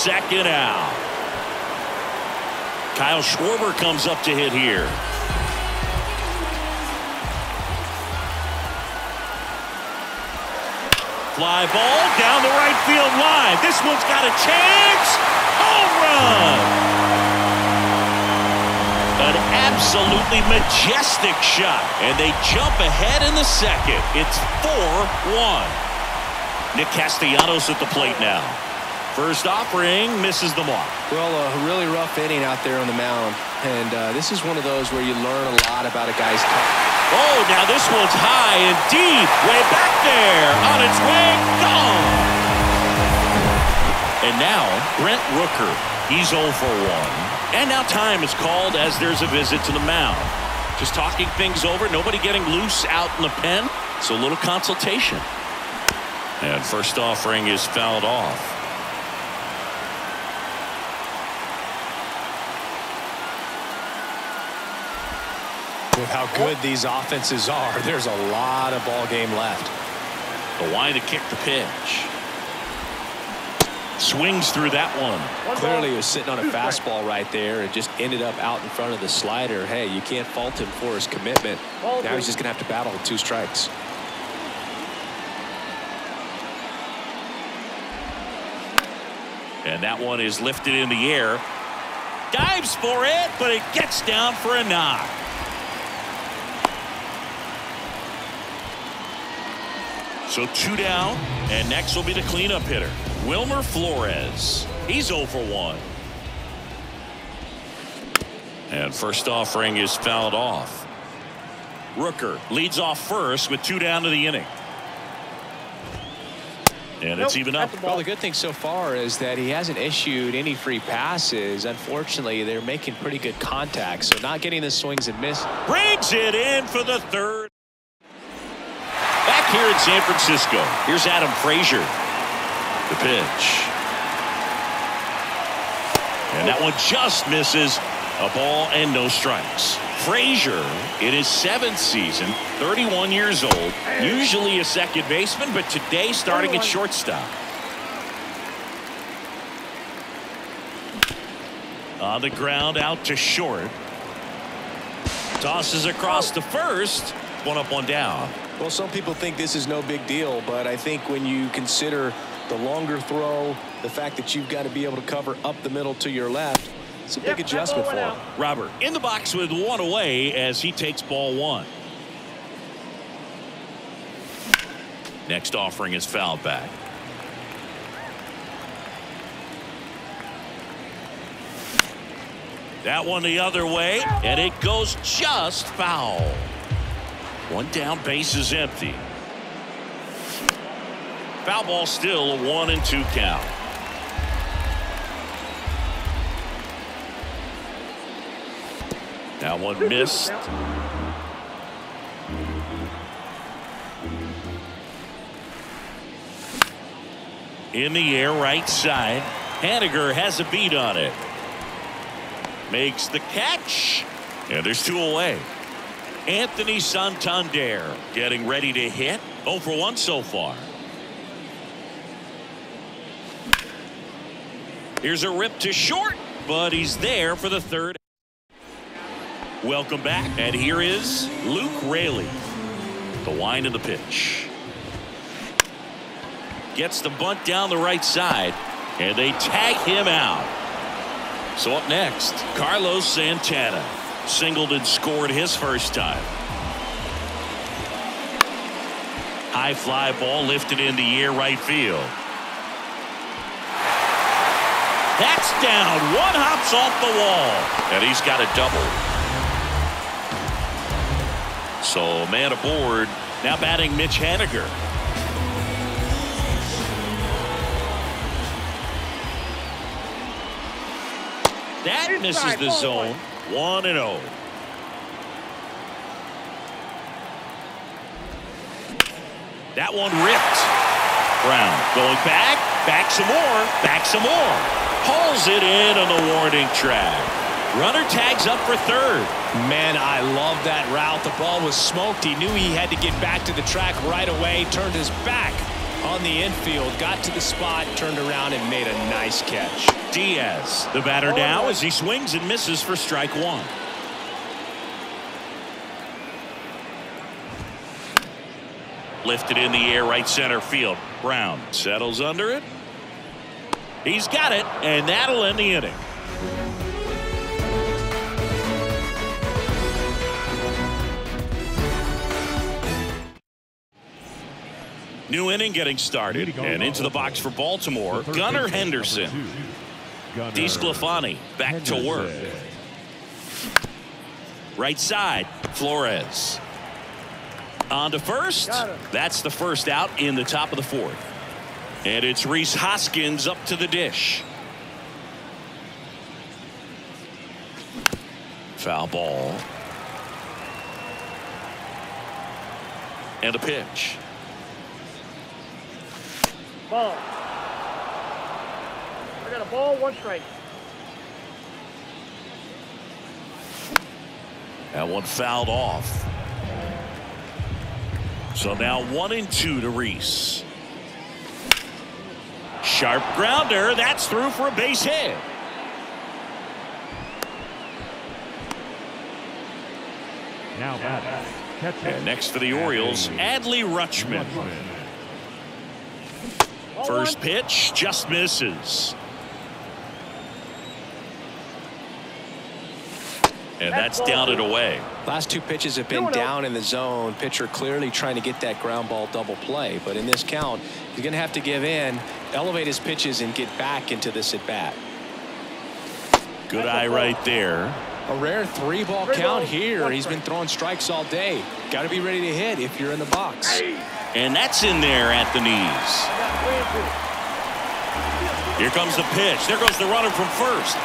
second out. Kyle Schwarber comes up to hit here. Fly ball down the right field line. This one's got a chance. Home run. An absolutely majestic shot. And they jump ahead in the second. It's 4-1. Nick Castellanos at the plate now. First offering misses the mark. Well, a really rough inning out there on the mound. And this is one of those where you learn a lot about a guy's Oh, now this one's high and deep. Way back there. On its way. Gone. And now, Brent Rooker. He's 0 for 1. And now time is called as there's a visit to the mound. Just talking things over. Nobody getting loose out in the pen. So a little consultation. And first offering is fouled off. With how good these offenses are, there's a lot of ball game left. The line to kick the pitch. Swings through that one. Clearly he was sitting on a fastball right there and just ended up out in front of the slider. Hey, you can't fault him for his commitment. Now he's just going to have to battle with 2 strikes. And that one is lifted in the air. Dives for it, but it gets down for a knock. So 2 down, and next will be the cleanup hitter, Wilmer Flores. He's 0 for 1. And first offering is fouled off. Rooker leads off first with 2 down to the inning. And it's even up. Well, the good thing so far is that he hasn't issued any free passes. Unfortunately, they're making pretty good contact, so not getting the swings and miss. Brings it in for the third. Back here in San Francisco, here's Adam Frazier. The pitch. And that one just misses. A ball and no strikes. Frazier in his 7th season, 31 years old, usually a second baseman, but today starting at shortstop. On the ground out to short. Tosses across to first. 1 up, 1 down. Well, some people think this is no big deal, but I think when you consider the longer throw, the fact that you've got to be able to cover up the middle to your left, it's a big adjustment for him. Robert in the box with 1 away as he takes ball 1. Next offering is fouled back. That one the other way, and it goes just foul. 1 down, base is empty. Foul ball still a 1-2 count. That one missed. In the air, right side. Haniger has a beat on it. Makes the catch. And there's 2 away. Anthony Santander getting ready to hit. 0 for 1 so far. Here's a rip to short, but he's there for the third. Welcome back, and here is Luke Raley. The wind of the pitch. Gets the bunt down the right side, and they tag him out. So up next, Carlos Santana. Singled and scored his first time. High fly ball lifted in the air right field. That's down. 1 hops off the wall, and he's got a double. So man aboard. Now batting Mitch Haniger. That misses the zone. 1-0. That one ripped. Brown going back some more, some more. Hauls it in on the warning track. Runner tags up for third. Man, I love that route. The ball was smoked. He knew he had to get back to the track right away. Turned his back On the infield, got to the spot, turned around, and made a nice catch. Diaz, the batter now as he swings and misses for strike one. Lifted in the air, right center field. Brown settles under it. He's got it, and that'll end the inning. New inning getting started, and into the box for Baltimore, Gunnar Henderson. DeSclafani back to work. Right side, Flores. On to first. That's the first out in the top of the fourth. And it's Rhys Hoskins up to the dish. Foul ball. And a pitch. Ball. I got a ball, 1 strike. That one fouled off. So now 1-2 to Rhys. Sharp grounder. That's through for a base hit. Now batting. And next for the Orioles, Adley Rutschman. First pitch just misses. And that's down and away. Last 2 pitches have been down in the zone. Pitcher clearly trying to get that ground ball double play. But in this count, he's going to have to give in, elevate his pitches, and get back into this at bat. Good eye right there. A rare 3-ball count here. He's been throwing strikes all day. Got to be ready to hit if you're in the box. And that's in there at the knees. Here comes the pitch. There goes the runner from first.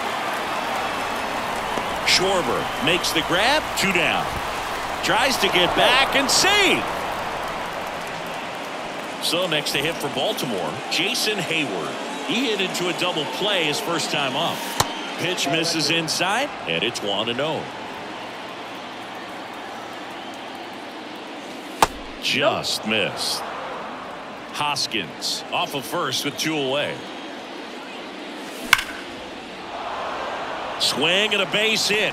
Schwarber makes the grab. 2 down. Tries to get back and save. So next to hit for Baltimore, Jason Hayward. He hit into a double play his first time up. Pitch misses inside, and it's 1-0. Just missed. Hoskins off of first with 2 away. Swing and a base hit.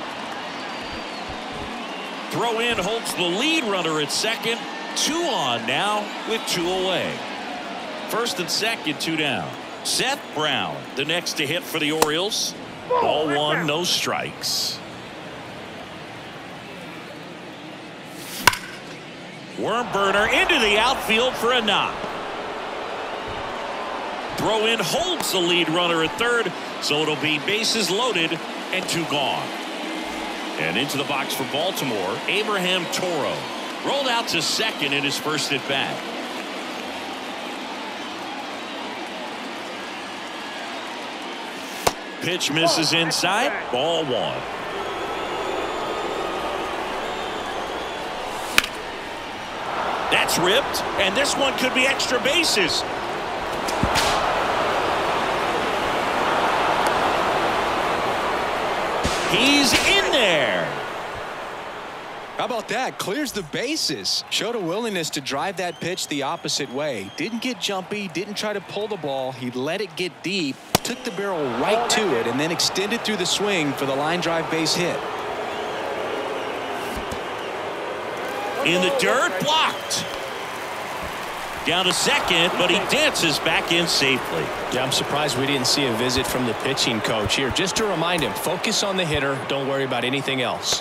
Throw in holds the lead runner at second. 2 on now with 2 away. First and second, 2 down. Seth Brown, the next to hit for the Orioles. Ball 1, no strikes. Worm burner into the outfield for a knock. Throw in holds the lead runner at third, so it'll be bases loaded and 2 gone. And into the box for Baltimore, Abraham Toro. Rolled out to second in his first at bat. Pitch misses inside. Ball 1. That's ripped, and this one could be extra bases. He's in there. How about that? Clears the bases. Showed a willingness to drive that pitch the opposite way. Didn't get jumpy, didn't try to pull the ball. He let it get deep, took the barrel right to it, and then extended through the swing for the line drive base hit. In the dirt, blocked. Down to second, but he dances back in safely. Yeah, I'm surprised we didn't see a visit from the pitching coach here. Just to remind him, focus on the hitter. Don't worry about anything else.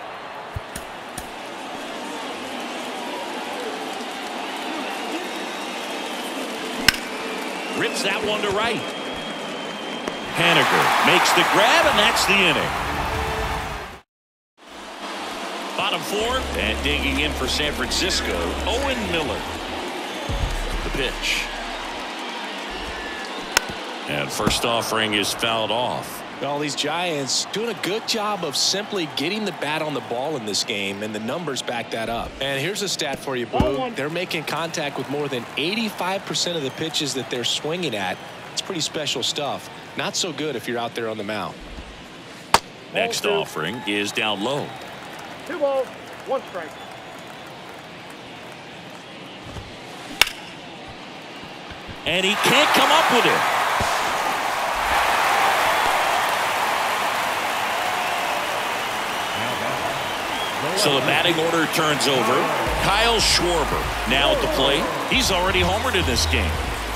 Rips that one to right. Haniger makes the grab, and that's the inning. Bottom 4th, and digging in for San Francisco, Owen Miller. The pitch. And first offering is fouled off. Well, these Giants doing a good job of simply getting the bat on the ball in this game, and the numbers back that up. And here's a stat for you, Boo. They're making contact with more than 85% of the pitches that they're swinging at. It's pretty special stuff. Not so good if you're out there on the mound. Next offering is down low. 2 balls, 1 strike. And he can't come up with it. So the batting order turns over. Kyle Schwarber now at the plate. He's already homered in this game.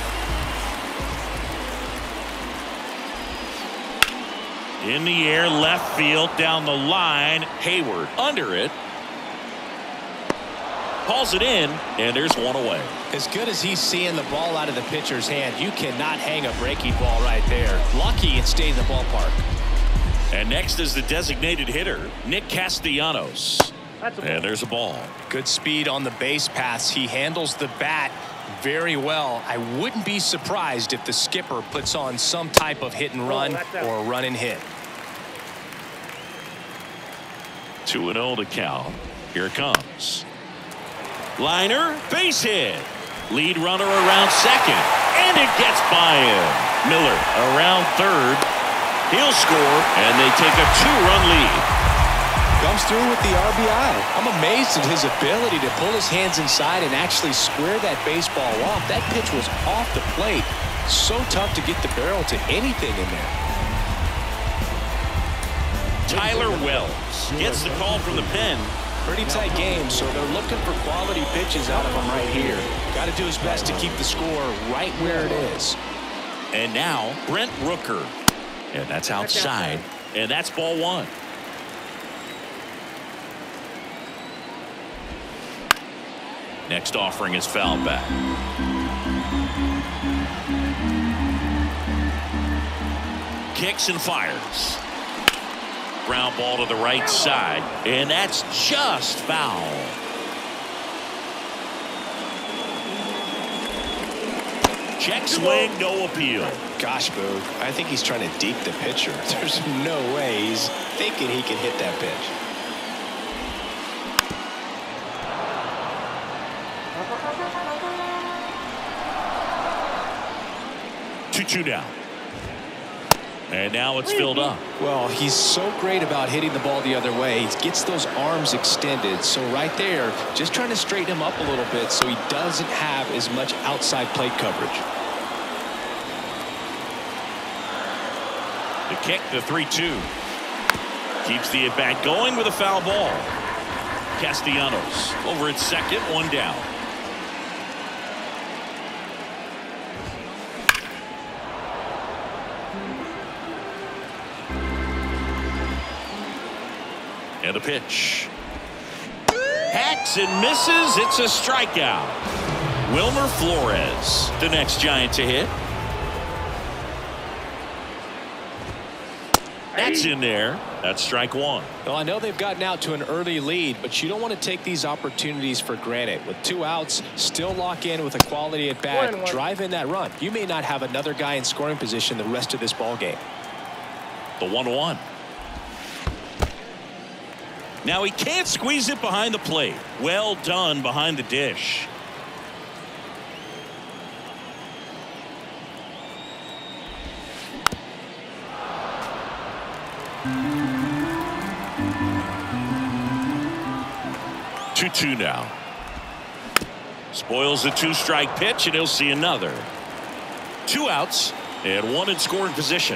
In the air, left field, down the line. Hayward under it. Calls it in, and there's one away. As good as he's seeing the ball out of the pitcher's hand, you cannot hang a breaking ball right there. Lucky it stayed in the ballpark. And next is the designated hitter, Nick Castellanos. And there's a ball. Good speed on the base paths. He handles the bat very well. I wouldn't be surprised if the skipper puts on some type of hit and run or run and hit. 2-0 to count. Here it comes. Liner, base hit. Lead runner around second. And it gets by him. Miller around third. He'll score, and they take a 2-run lead. Comes through with the RBI. I'm amazed at his ability to pull his hands inside and actually square that baseball off. That pitch was off the plate. So tough to get the barrel to anything in there. Tyler Wells gets the call from the pen. Pretty tight game, so they're looking for quality pitches out of him right here. Got to do his best to keep the score right where it is. And now Brent Rooker. And that's outside. And that's ball one. Next offering is fouled back. Kicks and fires. Ground ball to the right side. And that's just foul. Check swing, no appeal. Gosh, Boog, I think he's trying to deke the pitcher. There's no way he's thinking he can hit that pitch. 2-2 down. And now it's filled up. Well, he's so great about hitting the ball the other way. He gets those arms extended. So right there, just trying to straighten him up a little bit so he doesn't have as much outside plate coverage. The kick, the 3-2. Keeps the at-bat going with a foul ball. Castellanos over at second, one down. And a pitch. Hacks and misses. It's a strikeout. Wilmer Flores, the next Giant to hit. That's in there. That's strike one. Well, I know they've gotten out to an early lead, but you don't want to take these opportunities for granted. With 2 outs, still lock in with a quality at bat, drive in that run. You may not have another guy in scoring position the rest of this ball game. The 1-1. Now he can't squeeze it behind the plate. Well done behind the dish. Two now. Spoils the 2-strike pitch, and he'll see another. 2 outs and 1 in scoring position.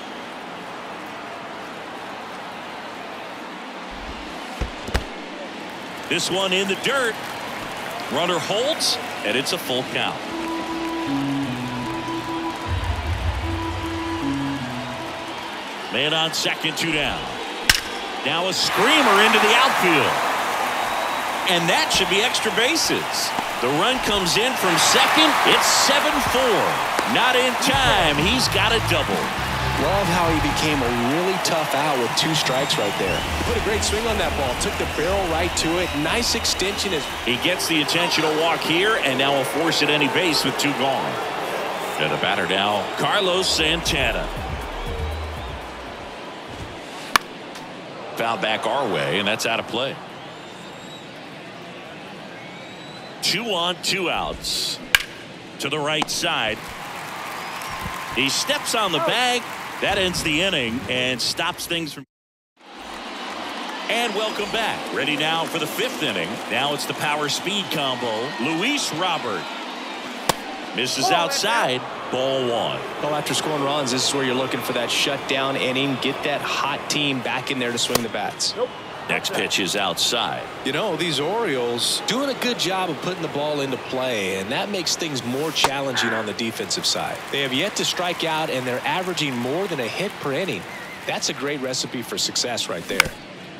This one in the dirt. Runner holds, and it's a full count. Man on second, 2 down. Now a screamer into the outfield. And that should be extra bases. The run comes in from second. It's 7-4. Not in time. He's got a double. Love how he became a really tough out with 2 strikes right there. Put a great swing on that ball. Took the barrel right to it. Nice extension. He gets the intentional walk here, and now will force at any base with 2 gone. And the batter now, Carlos Santana. Foul back our way, and that's out of play. 2 on, 2 outs. To the right side. He steps on the bag. That ends the inning and stops things from. And welcome back. Ready now for the 5th inning. Now it's the power speed combo. Luis Robert. Misses outside. Ball 1. Well, after scoring runs, this is where you're looking for that shutdown inning. Get that hot team back in there to swing the bats. Nope. Next pitch is outside. You know, these Orioles doing a good job of putting the ball into play, and that makes things more challenging on the defensive side. They have yet to strike out, and they're averaging more than a hit per inning. That's a great recipe for success right there.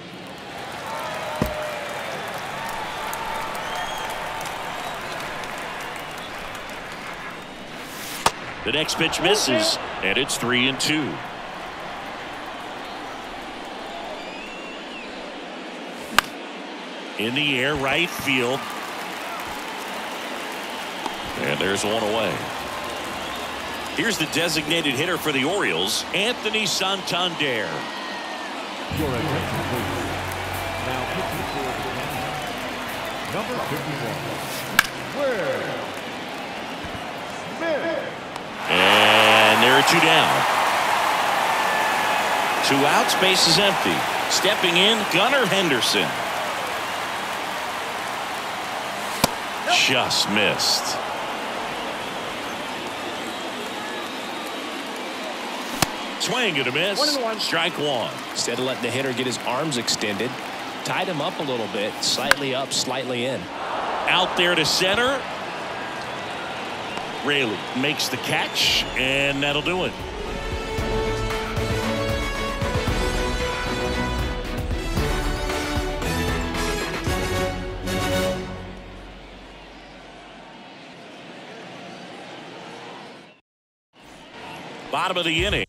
The next pitch misses, and it's 3-2. In the air, right field. And there's one away. Here's the designated hitter for the Orioles, Anthony Santander. Your attention, please. Now pitching for the number 51. Will Smith. And there are 2 down. 2 outs, base is empty. Stepping in, Gunnar Henderson. Just missed. Swing and a miss. 1-1. Strike 1. Instead of letting the hitter get his arms extended, tied him up a little bit, slightly up, slightly in. Out there to center. Raley makes the catch, and that'll do it. Bottom of the inning.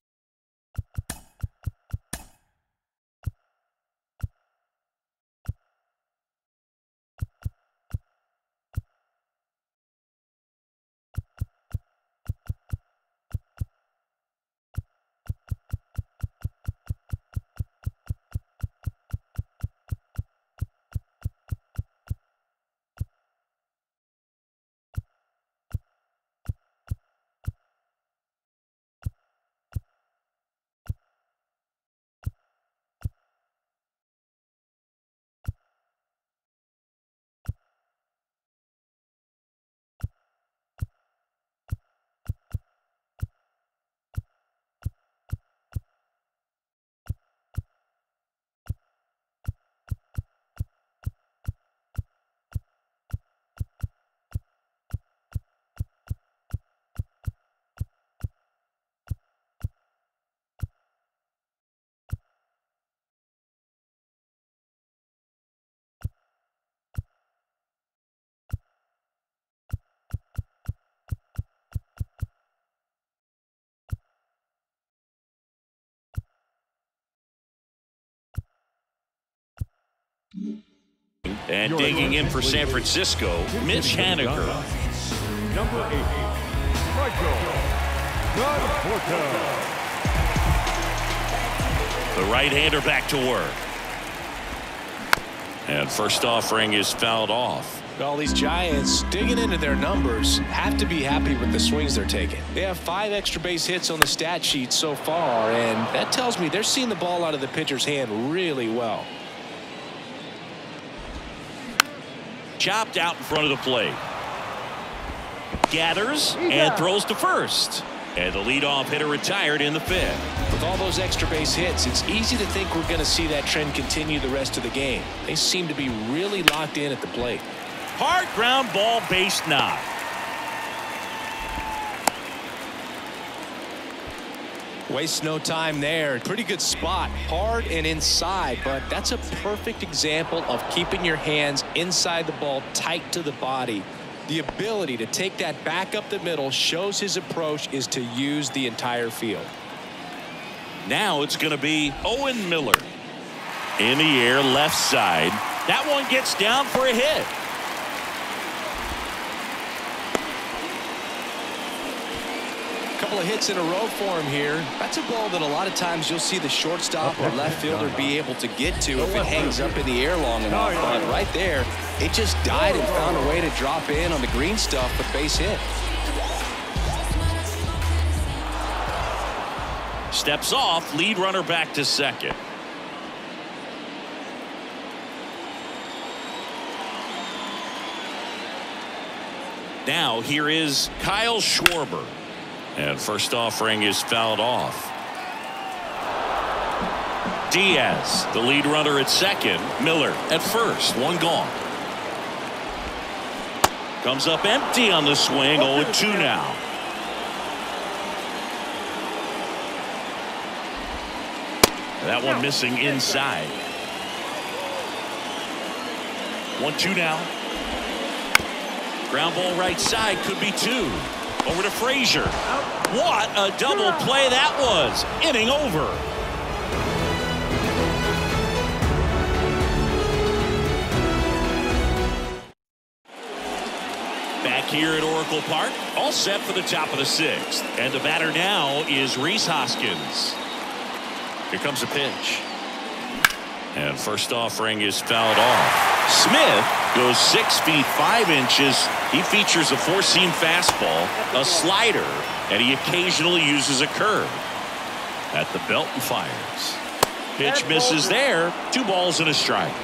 And digging in for San Francisco, Mitch Haniger. Number 8, Michael Conforto. The right-hander back to work. And first offering is fouled off. Well, these Giants digging into their numbers have to be happy with the swings they're taking. They have 5 extra base hits on the stat sheet so far, and that tells me they're seeing the ball out of the pitcher's hand really well. Chopped out in front of the plate. Gathers and throws to first. And the leadoff hitter retired in the 5th. With all those extra base hits, it's easy to think we're going to see that trend continue the rest of the game. They seem to be really locked in at the plate. Hard ground ball, base knock. Waste no time there. Pretty good spot. Hard and inside, but that's a perfect example of keeping your hands inside the ball, tight to the body. The ability to take that back up the middle shows his approach is to use the entire field. Now it's going to be Owen Miller. In the air, left side. That one gets down for a hit. Couple of hits in a row for him here. That's a ball that a lot of times you'll see the shortstop or left fielder be able to get to if it hangs up in the air long enough. But right there, it just died and found a way to drop in on the green stuff with base hit. Steps off, lead runner back to second. Now here is Kyle Schwarber. And first offering is fouled off. Diaz, the lead runner at second. Miller at first. One gone. Comes up empty on the swing. 0-2 now. That one missing inside. 1-2 now. Ground ball right side, could be two. Over to Frazier. What a double play that was. Inning over. Back here at Oracle Park, all set for the top of the sixth. And the batter now is Rhys Hoskins. Here comes a pitch. And first offering is fouled off. Smith goes 6 feet 5 inches. He features a four-seam fastball, a slider, and he occasionally uses a curve. At the belt and fires. Pitch misses there. 2 balls and a strike.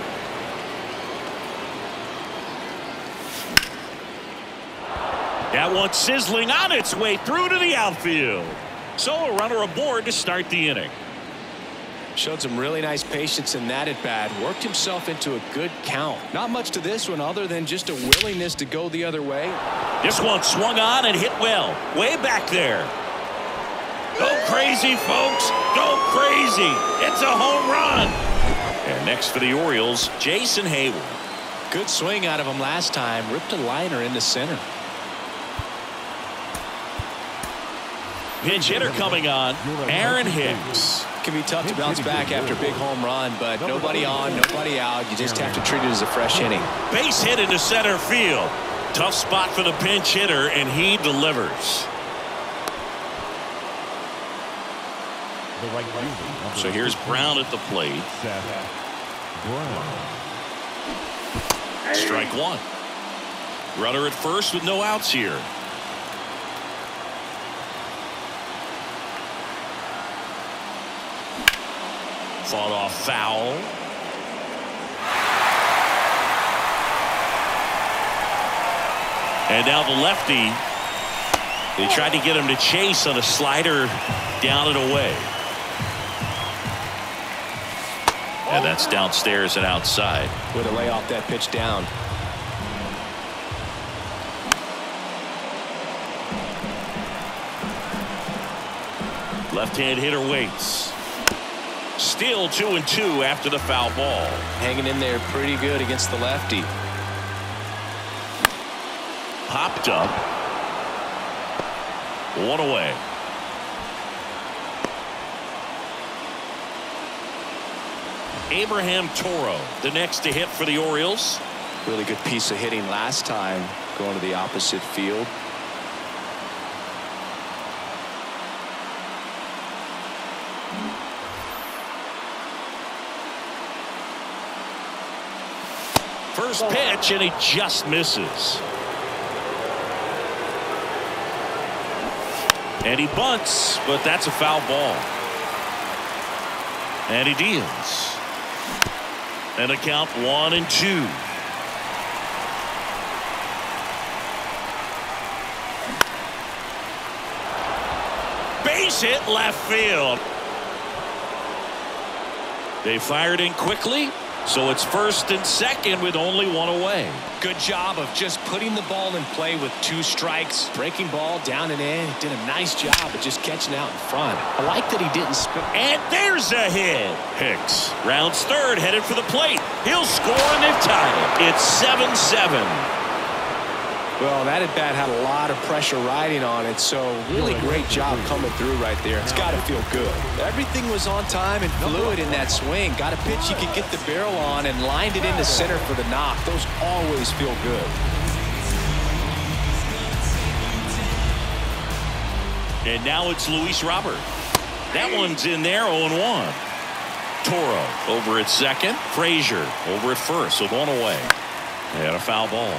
That one sizzling on its way through to the outfield. So a runner aboard to start the inning. Showed some really nice patience in that at bat. Worked himself into a good count. Not much to this one other than just a willingness to go the other way. This one swung on and hit well. Way back there. Go crazy, folks. Go crazy. It's a home run. And next for the Orioles, Jason Hayward. Good swing out of him last time. Ripped a liner into center. Pinch hitter coming on, Aaron Hicks. Can be tough to bounce back after a big home run, but nobody on, nobody out. You just have to treat it as a fresh inning. Base hit into center field. Tough spot for the pinch hitter, and he delivers. So here's Brown at the plate. Strike one. Runner at first with no outs here. Fought off foul. And now the lefty. They tried to get him to chase on a slider down and away. And that's downstairs and outside. Way to lay off that pitch down. Left-hand hitter waits. Still 2-2 after the foul ball. Hanging in there pretty good against the lefty. Popped up. 1 away. Abraham Toro, the next to hit for the Orioles. Really good piece of hitting last time, going to the opposite field. First pitch, and he just misses. And he bunts, but that's a foul ball. And he deals. And a count 1-2. Base hit left field. They fired in quickly. So it's first and second with only 1 away. Good job of just putting the ball in play with 2 strikes. Breaking ball down and in. Did a nice job of just catching out in front. I like that he didn't spin. And there's a hit. Hicks rounds third, headed for the plate. He'll score and they've tied it. It's 7-7. Well, that at bat had a lot of pressure riding on it, so really great job coming through right there. It's got to feel good. Everything was on time and fluid in that swing. Got a pitch you could get the barrel on and lined it into center for the knock. Those always feel good. And now it's Luis Robert. That one's in there, 0-1. Toro over at second. Frazier over at first with 1 away. And a foul ball.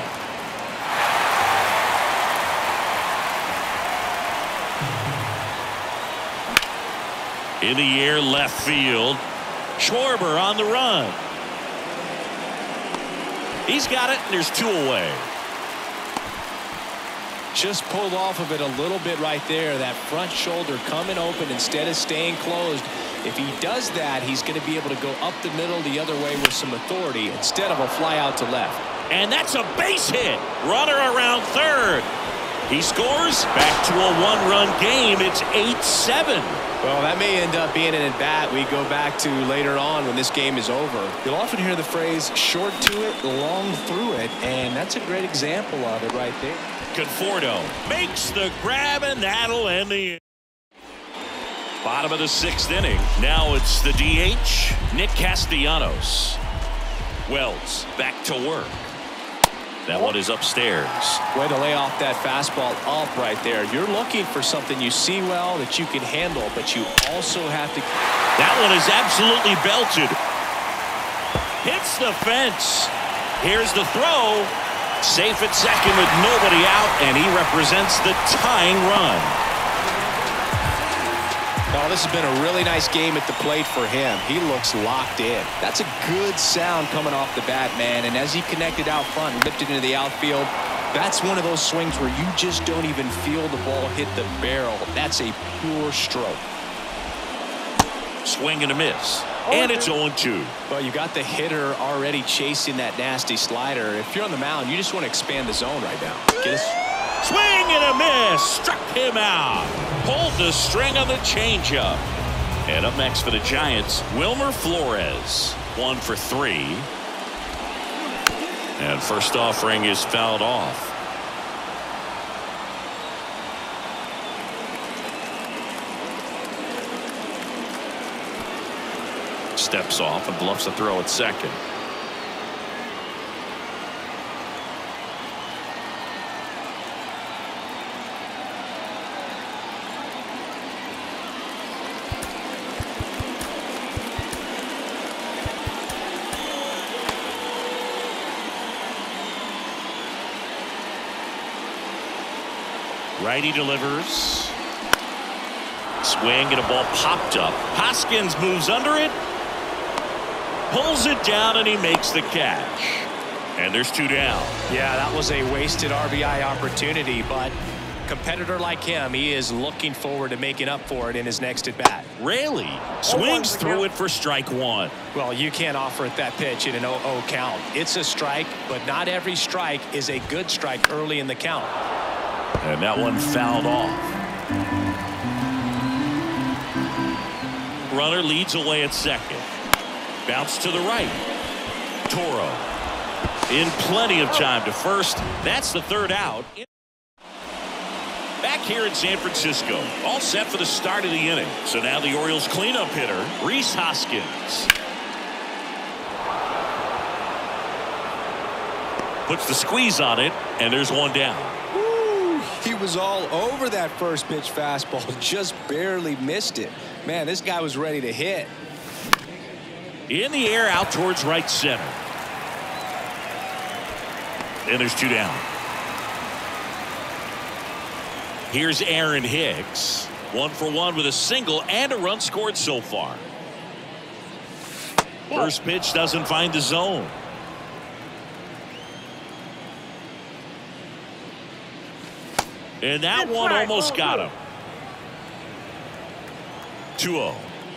In the air, left field. Schwarber on the run. He's got it, and there's 2 away. just pulled off of it a little bit right there. That front shoulder coming open instead of staying closed. If he does that, he's going to be able to go up the middle the other way with some authority instead of a fly out to left. And that's a base hit. Runner around third. He scores. Back to a one-run game. It's 8-7. Well, that may end up being an at-bat we go back to later on when this game is over. You'll often hear the phrase short to it, long through it, and that's a great example of it right there. Conforto makes the grab, and that'll end the bottom of the 6th inning. Now it's the DH, Nick Castellanos. Wells back to work. That one is upstairs. Way to lay off that fastball up right there. You're looking for something you see well that you can handle, but you also have to. That one is absolutely belted. Hits the fence. Here's the throw. Safe at second with nobody out, and he represents the tying run. Oh, this has been a really nice game at the plate for him. He looks locked in. That's a good sound coming off the bat, man. And as he connected out front and lifted into the outfield, that's one of those swings where you just don't even feel the ball hit the barrel. That's a pure stroke. Swing and a miss. And it's 0-2. Well, you got the hitter already chasing that nasty slider. If you're on the mound, you just want to expand the zone right now. Get us. Swing and a miss. Struck him out. Pulled the string of the changeup. And up next for the Giants, Wilmer Flores. 1 for 3. And first offering is fouled off. Steps off and bluffs a throw at second. Righty delivers. Swing and a ball popped up. Hoskins moves under it. Pulls it down and he makes the catch. And there's 2 down. Yeah, that was a wasted RBI opportunity, but a competitor like him, he is looking forward to making up for it in his next at bat. Raley swings through it for strike 1. Well, you can't offer it that pitch in an 0-0 count. It's a strike, but not every strike is a good strike early in the count. And that one fouled off. Runner leads away at second. Bounce to the right. Toro in plenty of time to first. That's the 3rd out. Back here in San Francisco, all set for the start of the inning. So now the Orioles cleanup hitter, Rhys Hoskins. Puts the squeeze on it, and there's 1 down. He was all over that first pitch fastball, just barely missed it. Man, this guy was ready to hit. In the air out towards right center. And there's 2 down. Here's Aaron Hicks. 1 for 1 with a single and a run scored so far. First pitch doesn't find the zone. And that one almost got him. 2-0.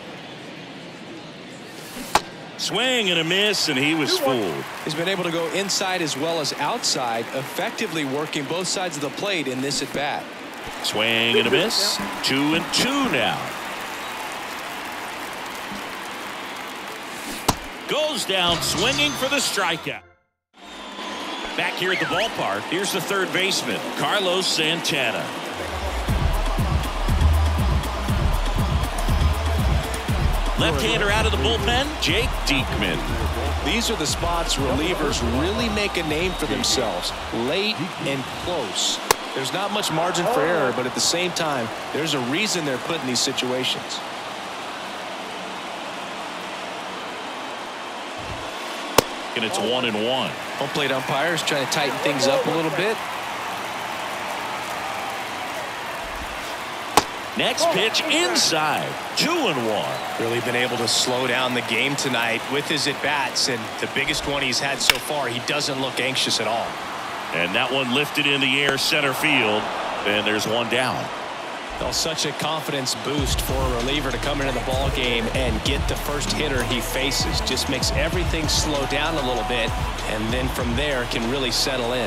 Swing and a miss, and he was fooled. He's been able to go inside as well as outside, effectively working both sides of the plate in this at bat. Swing and a miss. 2-2 now. Goes down swinging for the strikeout. Back here at the ballpark, here's the 3rd baseman, Carlos Santana. Left-hander out of the bullpen, Jake Diekman. These are the spots relievers really make a name for themselves, late and close. There's not much margin for error, but at the same time, there's a reason they're put in these situations. And it's 1-1. Home plate umpires trying to tighten things up a little bit. Next pitch inside. 2-1. Really been able to slow down the game tonight with his at-bats, and the biggest one he's had so far, he doesn't look anxious at all. And that one lifted in the air center field. And there's one down. Well, such a confidence boost for a reliever to come into the ball game and get the first hitter he faces. Just makes everything slow down a little bit, and then from there can really settle in.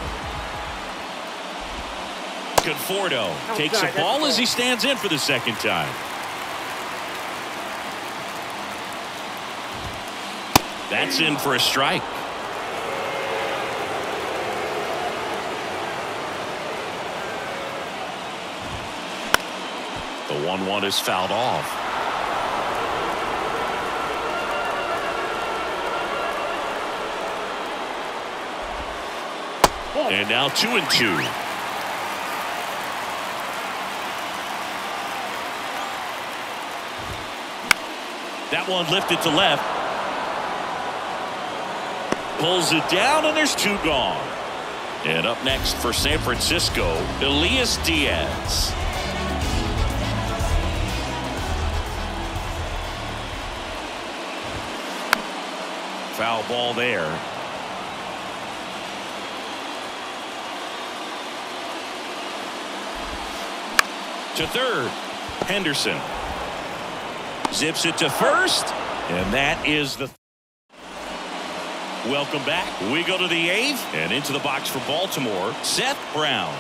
Conforto takes a ball as he stands in for the second time. That's in for a strike. The 1-1 is fouled off. And now 2-2. That one lifted to left. Pulls it down, and there's two gone. And up next for San Francisco, Elias Diaz. Foul ball there. To third, Henderson zips it to first, and that is the. Welcome back. We go to the 8th, and into the box for Baltimore, Seth Brown.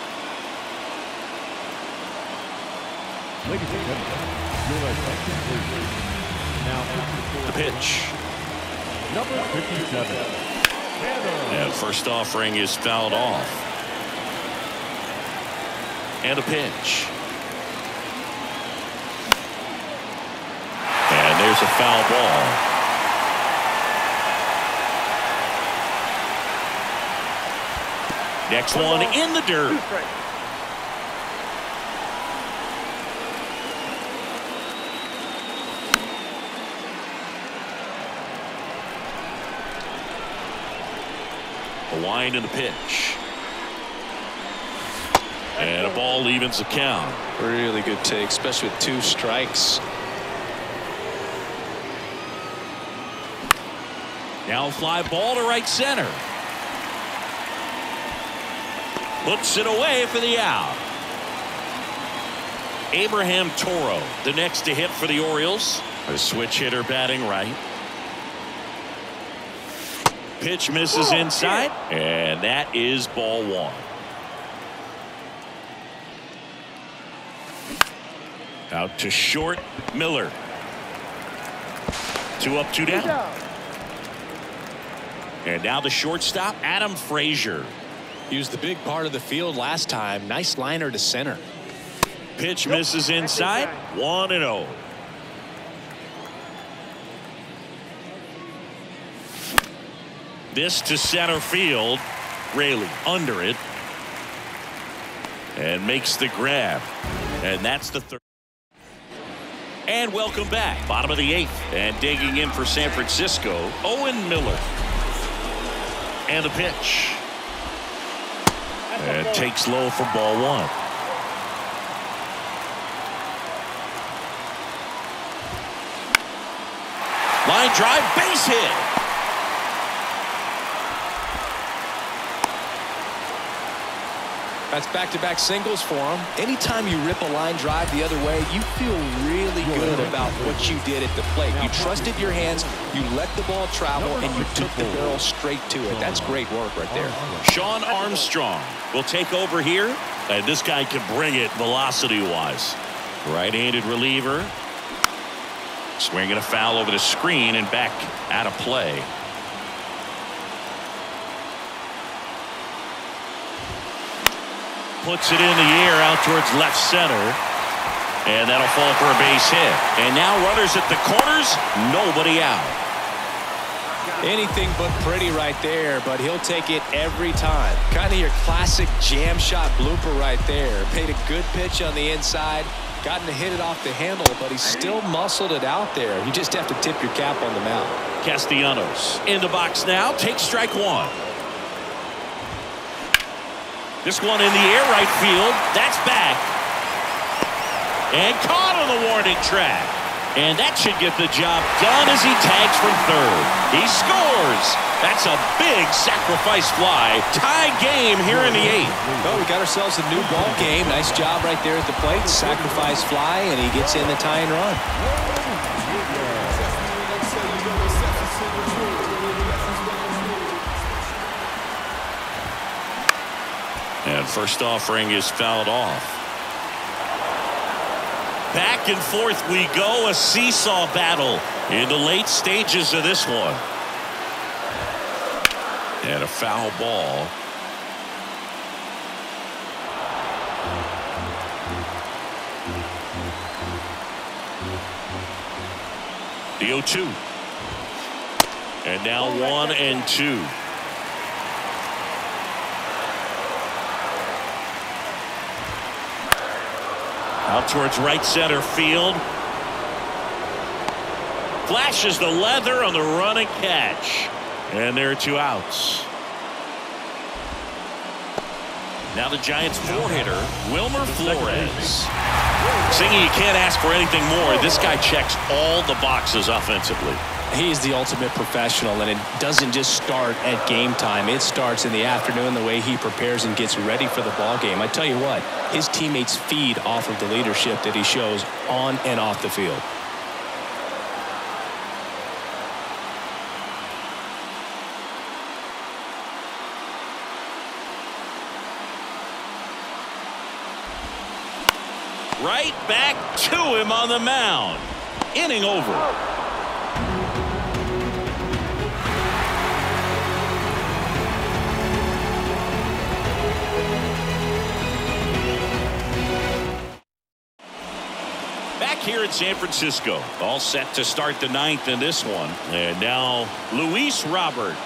Ladies and gentlemen, your attention please. Now The pitch. number 57. And first offering is fouled off. And a pitch. And there's a foul ball. Next one in the dirt. 2 strikes. The wind and the pitch. And a ball evens the count. Really good take, especially with 2 strikes. Now fly ball to right center. Puts it away for the out. Abraham Toro, the next to hit for the Orioles. A switch hitter batting right. Pitch misses inside, and that is ball 1. Out to short, Miller. 2 up, 2 down. And now the shortstop, Adam Frazier. Used the big part of the field last time. Nice liner to center. Pitch misses inside. 1-0. This to center field. Raley under it. And makes the grab. And that's the third. And welcome back. Bottom of the 8th. And digging in for San Francisco, Owen Miller. And the pitch. And takes low for ball 1. Line drive, base hit. That's back-to-back singles for him. Anytime you rip a line drive the other way, you feel really good about what you did at the plate. You trusted your hands, you let the ball travel, and you took the barrel straight to it. That's great work right there. Sean Armstrong will take over here, and this guy can bring it velocity-wise. Right-handed reliever. Swinging a foul over the screen and back out of play. Puts it in the air out towards left center. And that'll fall for a base hit. And now runners at the corners, nobody out. Anything but pretty right there, but he'll take it every time. Kind of your classic jam shot blooper right there. Paid a good pitch on the inside. Gotten to hit it off the handle, but he still muscled it out there. You just have to tip your cap on the mound. Castellanos in the box now. Takes strike 1. This one in the air right field. That's back. And caught on the warning track. And that should get the job done as he tags from third. He scores. That's a big sacrifice fly. Tie game here in the 8th. Well, we got ourselves a new ball game. Nice job right there at the plate. Sacrifice fly, and he gets in the tying run. And first offering is fouled off. Back and forth we go, a seesaw battle in the late stages of this one. And a foul ball. The 0-2. And now 1-2. Out towards right center field. Flashes the leather on the running catch. And there are 2 outs. Now the Giants 4-hitter, Wilmer Flores. Singy, you can't ask for anything more. This guy checks all the boxes offensively. He's the ultimate professional, and it doesn't just start at game time. It starts in the afternoon, the way he prepares and gets ready for the ball game. I tell you what, his teammates feed off of the leadership that he shows on and off the field. Right back to him on the mound. Inning over. Here in San Francisco, all set to start the 9th in this one. And now Luis Robert.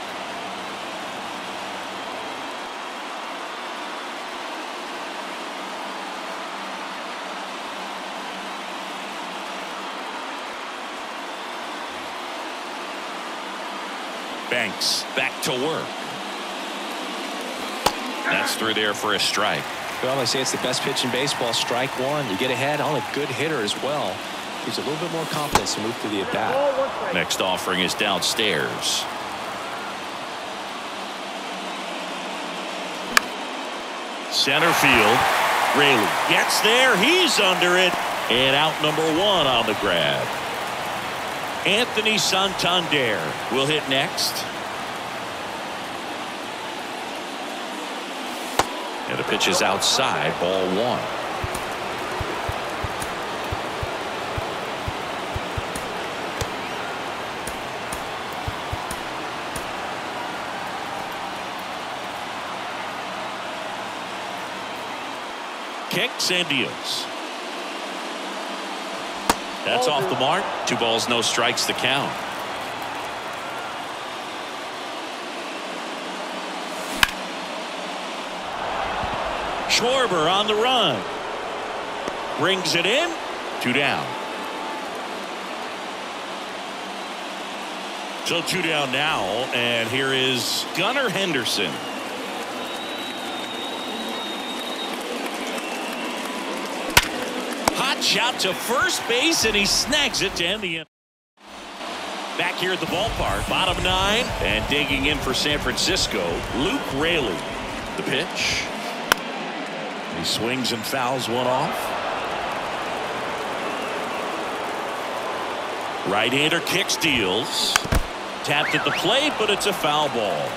Banks back to work. That's through there for a strike. Well, I say it's the best pitch in baseball. Strike one. You get ahead on a good hitter as well. Gives a little bit more confidence to move through the at-bat. Next offering is downstairs. Center field. Raley gets there. He's under it. And out number 1 on the grab. Anthony Santander will hit next. And the pitch is outside, ball 1. Kicks and deals. That's off the mark. 2 balls, no strikes to count. Schwarber on the run. Brings it in. 2 down. So 2 down now, and here is Gunnar Henderson. Hot shot to first base, and he snags it to end the end. Back here at the ballpark, bottom 9, and digging in for San Francisco, Luke Raley. The pitch. He swings and fouls one off. Right-hander kicks, deals. Tapped at the plate, but it's a foul ball.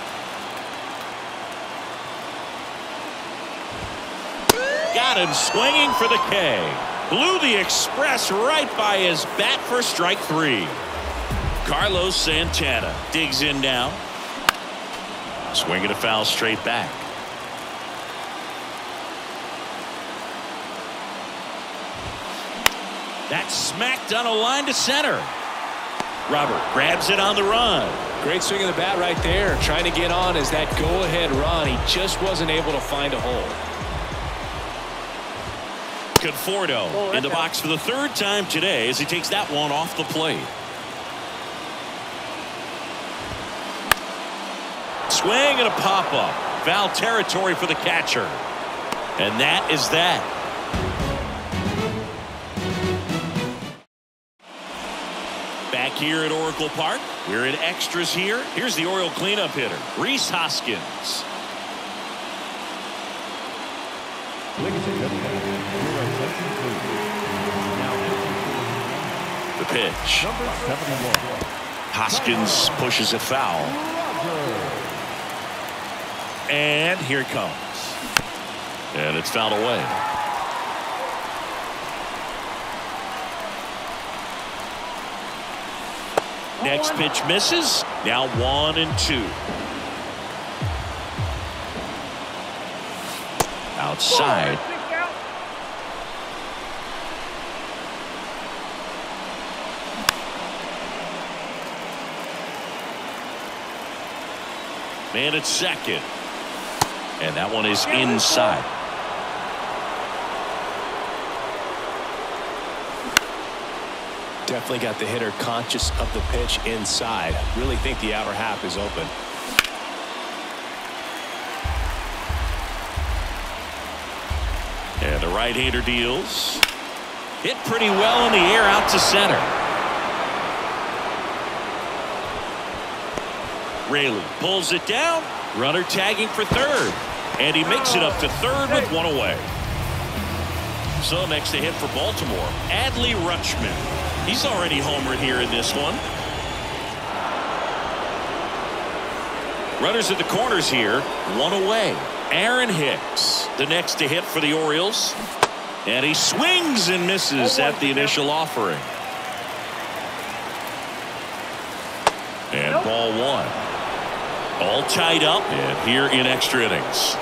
Got him swinging for the K. Blew the express right by his bat for strike 3. Carlos Santana digs in now. Swinging a foul straight back. That's smacked on a line to center. Robert grabs it on the run. Great swing of the bat right there. Trying to get on as that go-ahead run. He just wasn't able to find a hole. Conforto in the box for the 3rd time today as he takes that one off the plate. Swing and a pop-up. Foul territory for the catcher. And that is that. Back here at Oracle Park, we're in extras here. Here's the Oriole cleanup hitter, Rhys Hoskins. Ladies and gentlemen, your attention please. Now The pitch. number 71. Hoskins pushes it foul. And here it comes. And it's fouled away. Next pitch misses. Now 1-2. Outside. Man at second. And that one is inside. Definitely got the hitter conscious of the pitch inside. Really think the outer half is open. And the right-hander deals. Hit pretty well in the air out to center. Raley pulls it down. Runner tagging for third. And he makes it up to third with one away. So next to hit for Baltimore, Adley Rutschman. He's already homered here in this one. Runners at the corners here, one away. Aaron Hicks, the next to hit for the Orioles. And he swings and misses at the initial offering. And ball one. All tied up and here in extra innings.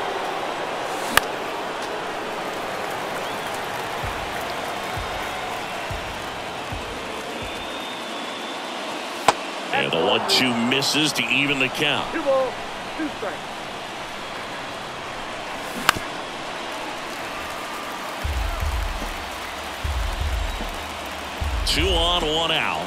And the 1-2 misses to even the count. 2 balls, 2 strikes. Two on, one out.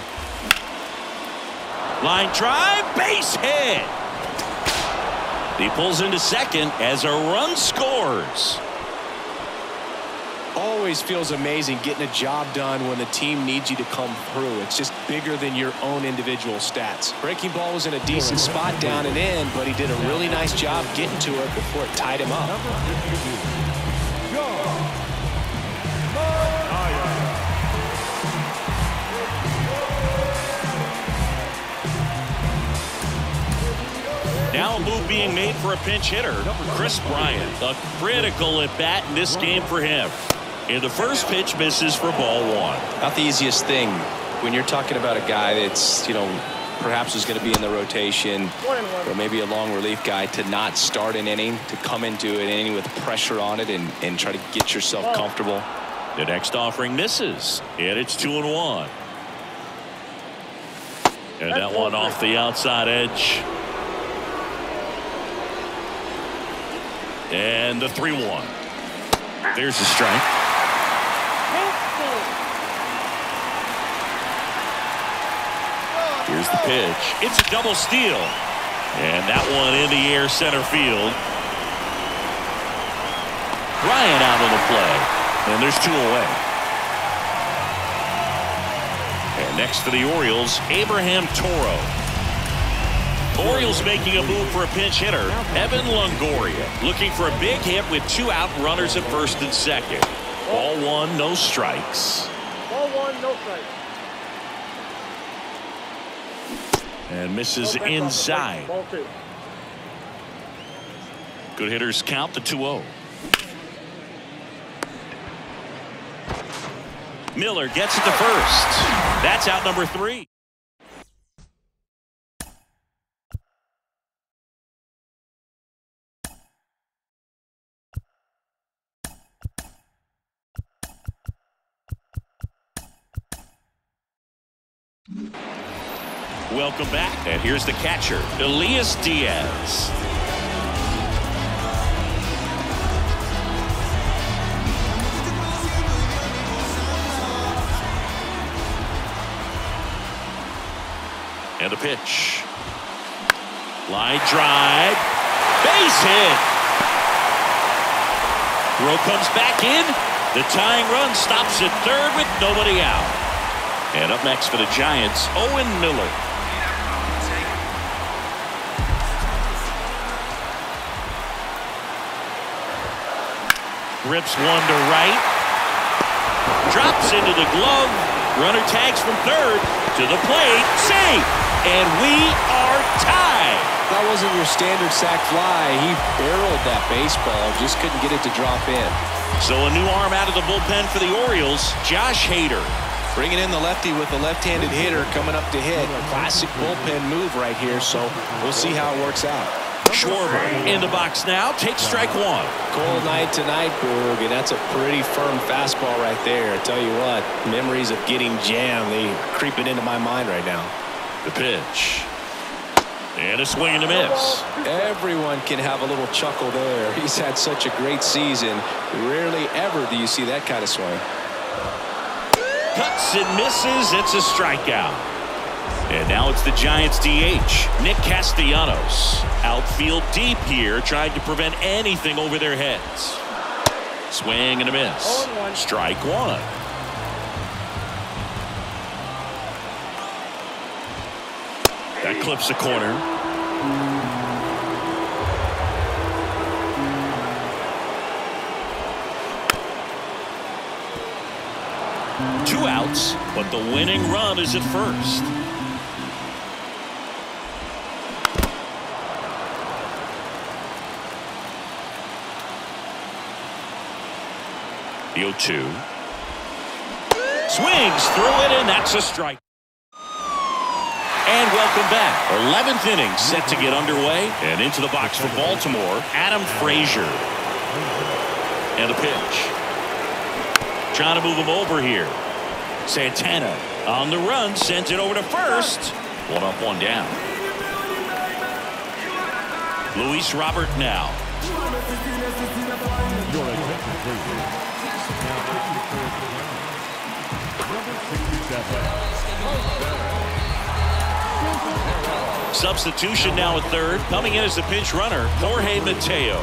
Line drive, base hit. He pulls into second as a run scores. Always feels amazing getting a job done when the team needs you to come through. It's just bigger than your own individual stats. Breaking ball was in a decent spot down and in, but he did a really nice job getting to it before it tied him up. Number 52. John Meyer. Now a move being made for a pinch hitter, Chris Bryant. A critical at bat in this game for him. And the first pitch misses for ball one. Not the easiest thing when you're talking about a guy that's, perhaps is going to be in the rotation or maybe a long relief guy, to not start an inning, to come into an inning with pressure on it and try to get yourself comfortable. The next offering misses, and it's 2-1. And that one off the outside edge. And the 3-1. There's the strike. Here's the pitch. It's a double steal. And that one in the air center field. Bryant out of the play. And there's 2 away. And next for the Orioles, Abraham Toro. Orioles making a move for a pinch hitter, Evan Longoria, looking for a big hit with 2 out, runners at first and second. Ball one, no strikes. Ball 1, no strikes. And misses inside. Ball 2. Good hitters count the 2-0. Miller gets it to first. That's out number 3. Welcome back. And here's the catcher, Elias Diaz. And a pitch. Line drive. Base hit. Throw comes back in. The tying run stops at third with nobody out. And up next for the Giants, Owen Miller. Rips one to right. Drops into the glove. Runner tags from third to the plate. Save. And we are tied. That wasn't your standard sac fly. He barreled that baseball. Just couldn't get it to drop in. So a new arm out of the bullpen for the Orioles, Josh Hader. Bringing in the lefty with the left-handed hitter coming up to hit. Classic bullpen move right here, so we'll see how it works out. Schwarber in the box now. Takes strike one. Cold night tonight, Boog, and that's a pretty firm fastball right there. I tell you what, memories of getting jammed, they creeping into my mind right now. The pitch. And a swing and a miss. Everyone can have a little chuckle there. He's had such a great season. Rarely ever do you see that kind of swing. Cuts and misses. It's a strikeout. And now it's the Giants DH, Nick Castellanos. Outfield deep here, trying to prevent anything over their heads. Swing and a miss. Strike one. That clips the corner. Two outs, but the winning run is at first. The 0-2. Swings through it, and that's a strike. And welcome back. 11th inning set to get underway. And into the box for Baltimore, Adam Frazier. And a pitch. Trying to move him over here. Santana on the run, sends it over to first. One up, one down. Luis Robert now. Your attention, please. Now pitching for number 67. Substitution now at third. Coming in as the pinch runner, Jorge Mateo.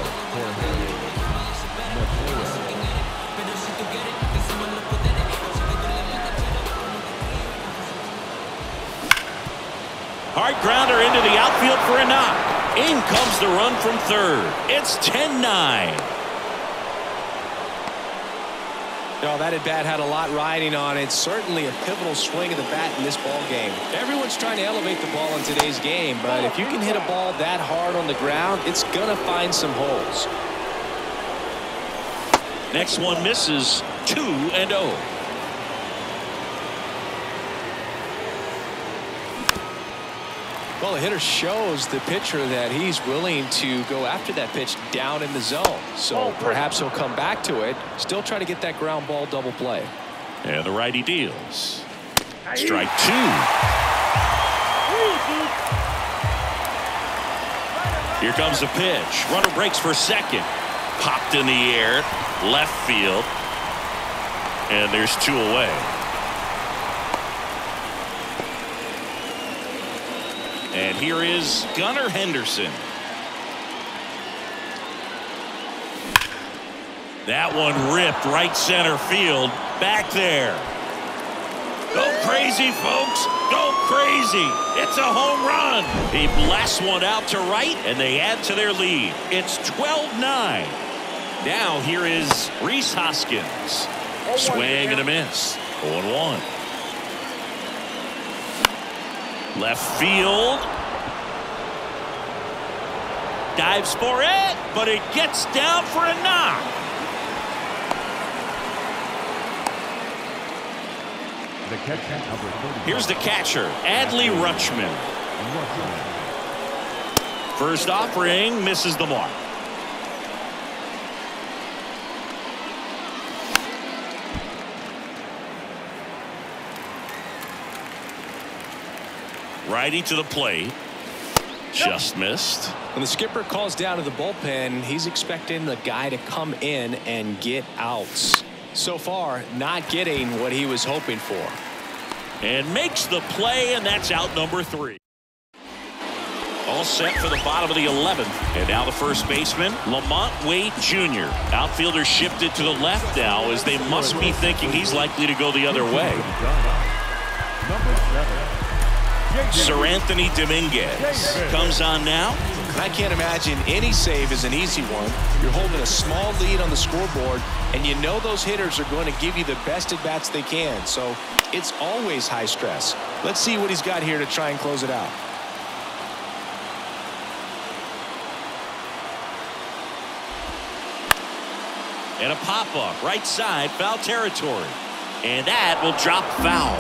Hard grounder into the outfield for a knock. In comes the run from third. It's 10-9. No, that at bat had a lot riding on it. Certainly a pivotal swing of the bat in this ball game. Everyone's trying to elevate the ball in today's game, but if you can hit a ball that hard on the ground, it's gonna find some holes. Next one misses. 2-0. Well, the hitter shows the pitcher that he's willing to go after that pitch down in the zone. So perhaps he'll come back to it. Still try to get that ground ball double play. And the righty deals. Strike two. Here comes the pitch. Runner breaks for second. Popped in the air. Left field. And there's two away. And here is Gunnar Henderson. That one ripped right center field. Back there. Go crazy, folks. Go crazy. It's a home run. He blasts one out to right, and they add to their lead. It's 12-9. Now here is Rhys Hoskins. Swing and a miss. 0-1. Left field. Dives for it, but it gets down for a knock. The catcher, number 30. Here's the catcher, Adley Rutschman. First offering misses the mark. Righty to the plate. Just missed. When the skipper calls down to the bullpen, he's expecting the guy to come in and get outs. So far, not getting what he was hoping for. And makes the play, and that's out number 3. All set for the bottom of the 11th. And now the first baseman, Lamont Wade Jr. Outfielder shifted to the left now, as they must be thinking he's likely to go the other way. Number 7. Sir Anthony Dominguez comes on now. And I can't imagine any save is an easy one. You're holding a small lead on the scoreboard, and you know those hitters are going to give you the best at-bats they can. So it's always high stress. Let's see what he's got here to try and close it out. And a pop-up, right side, foul territory. And that will drop foul.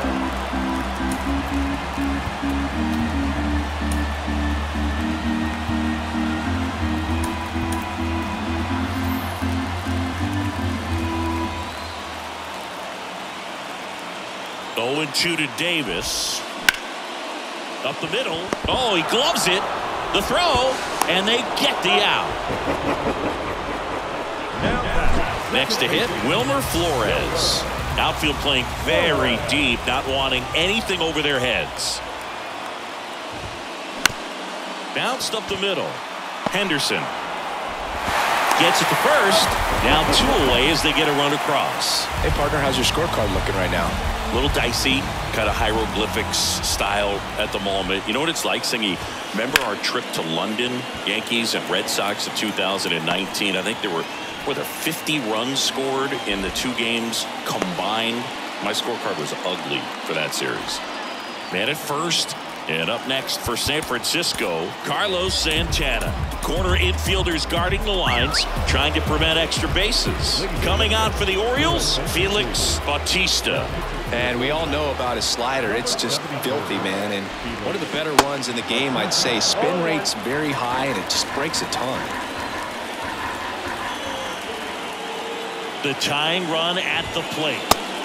Oh, 0-2 to Davis. Up the middle. Oh, he gloves it. The throw. And they get the out. Next to hit, Wilmer Flores. Outfield playing very deep, not wanting anything over their heads. Bounced up the middle. Henderson gets it to first. Now 2 away as they get a run across. Hey, partner, how's your scorecard looking right now? A little dicey, kind of hieroglyphics style at the moment. You know what it's like, Singy? Remember our trip to London, Yankees and Red Sox in 2019? I think there were 50 runs scored in the 2 games combined. My scorecard was ugly for that series. Man at first, and up next for San Francisco, Carlos Santana. Corner infielders guarding the lines, trying to prevent extra bases. Coming on for the Orioles, Felix Bautista. And we all know about his slider. It's just filthy, man. And one of the better ones in the game, I'd say. Spin rate's very high, and it just breaks a ton. The tying run at the plate.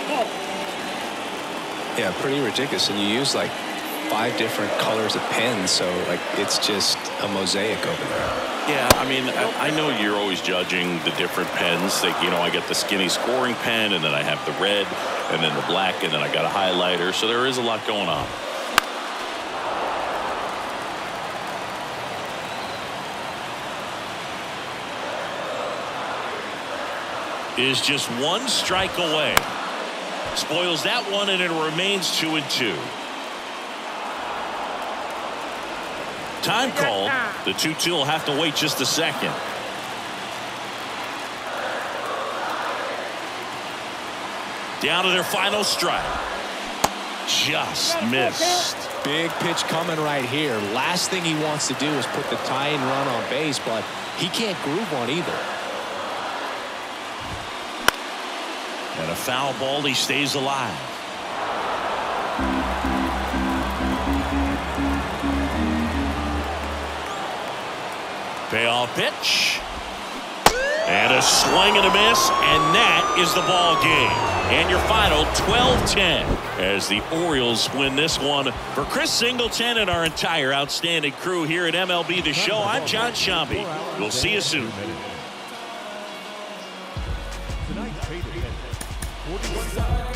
Yeah, pretty ridiculous. And you use like 5 different colors of pens, so like it's just a mosaic over there. Yeah, I mean, I know you're always judging the different pens. Like, you know, I get the skinny scoring pen, and then I have the red, and then the black, and then I got a highlighter. So there is a lot going on. Is just 1 strike away. Spoils that one, and it remains 2-2. Time called. The 2-2 will have to wait just a second. Down to their final strike. Just missed. Big pitch coming right here. Last thing he wants to do is put the tying run on base, but he can't groove one either. And a foul ball, he stays alive. Payoff pitch. And a swing and a miss, and that is the ball game. And your final 12-10 as the Orioles win this one. For Chris Singleton and our entire outstanding crew here at MLB The Show, I'm John Shambi. We'll see you soon. Tonight's paid attendance, 41,000.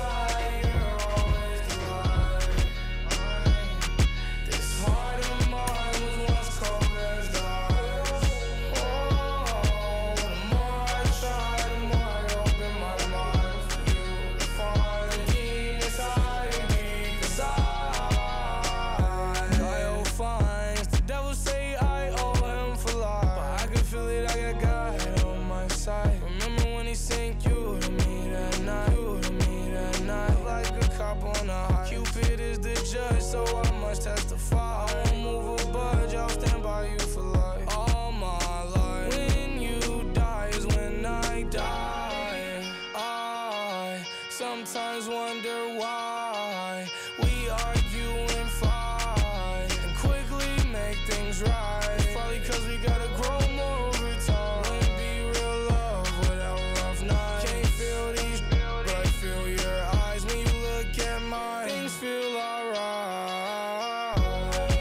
Sometimes wonder why we argue and fight and quickly make things right. Probably cause we gotta grow more over time. Wouldn't be real love without rough nights. Can't feel these, but I feel your eyes when you look at mine. Things feel alright.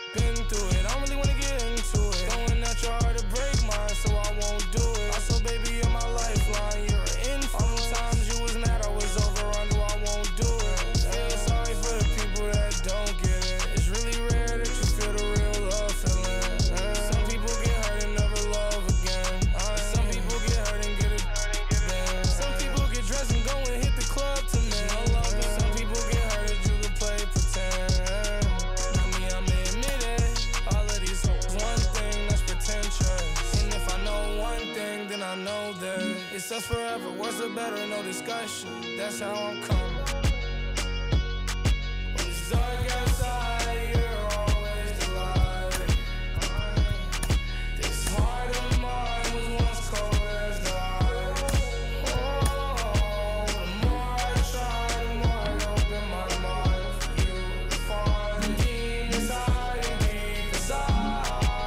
Been through it, I don't really wanna get into it. Throwing out your heart to break mine, so I won't do it. Also, baby, you're my lifeline, you're an influence. All the times you was mad, I was over on you, I won't do it. Hey, sorry for the people that don't get it. It's really rare that you feel the real love feeling. Some people get hurt and never love again. Some people get hurt and get it again. Some people get dressed and go and hit the club to me. Some people get hurt and you can play pretend. Not me, I'm admit it. All of these hoes, one thing that's pretentious. And if I know one thing, then I know that it's us forever. Worse or better, no discussion. That's how I'm coming. When it's dark outside, you're always the light. This heart of mine was once cold as the ice. Oh, the more I try, the more I open my mind for you to find the deep inside and deep inside.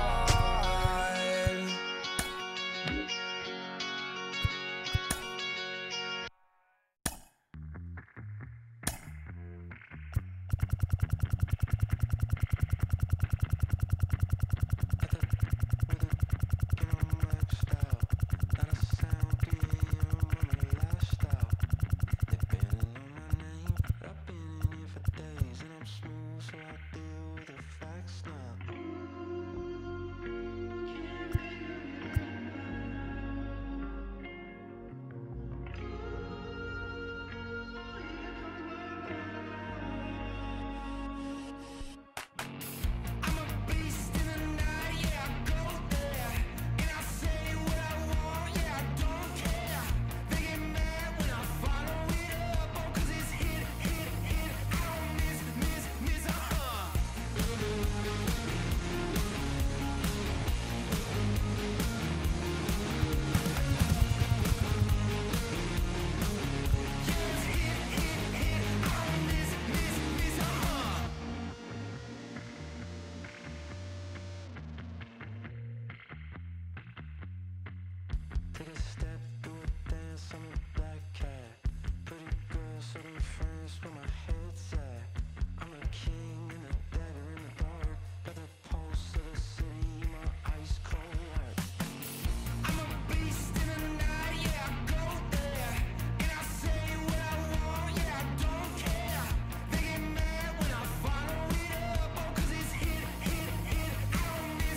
Take a step through a dance, I'm a black cat. Pretty girl, certain friends where my head's at. I'm a king and a dagger in the dark. Got the pulse of the city in my ice cold heart. I'm a beast in the night, yeah, I go there. And I say what I want, yeah, I don't care. They get mad when I follow it up, oh, 'cause it's hit, hit, hit. I don't miss,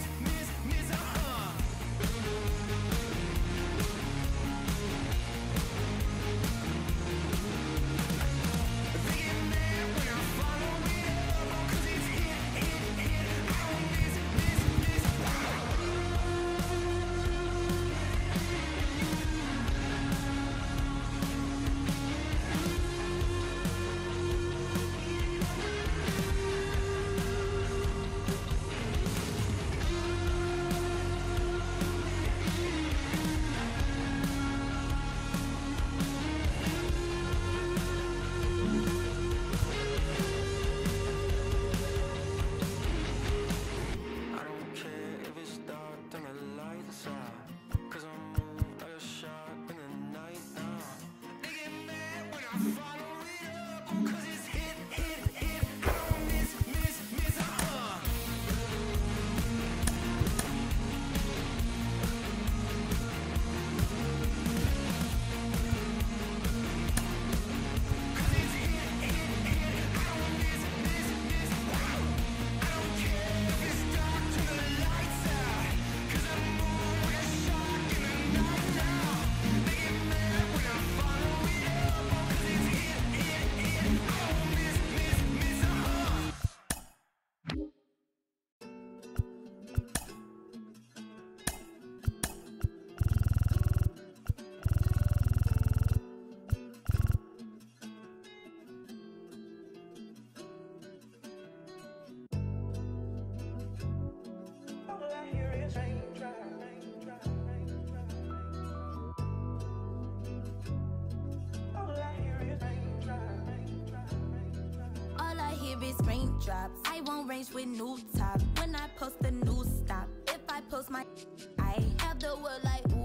It's raindrops. I won't range with new top. When I post a new stop, if I post my, I have the word like ooh ah.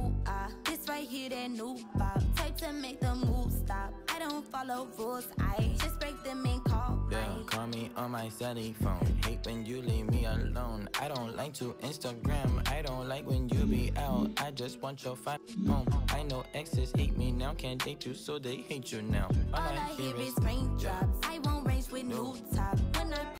This right here, that new bop. Type to make the move stop. I don't follow rules, I just break them and call mine. Call me on my celly phone. Hate when you leave me alone. I don't like to Instagram. I don't like when you be out. I just want your phone. I know exes hate me now. Can't date you, so they hate you now. All I hear is raindrops. I won't range with new top. When I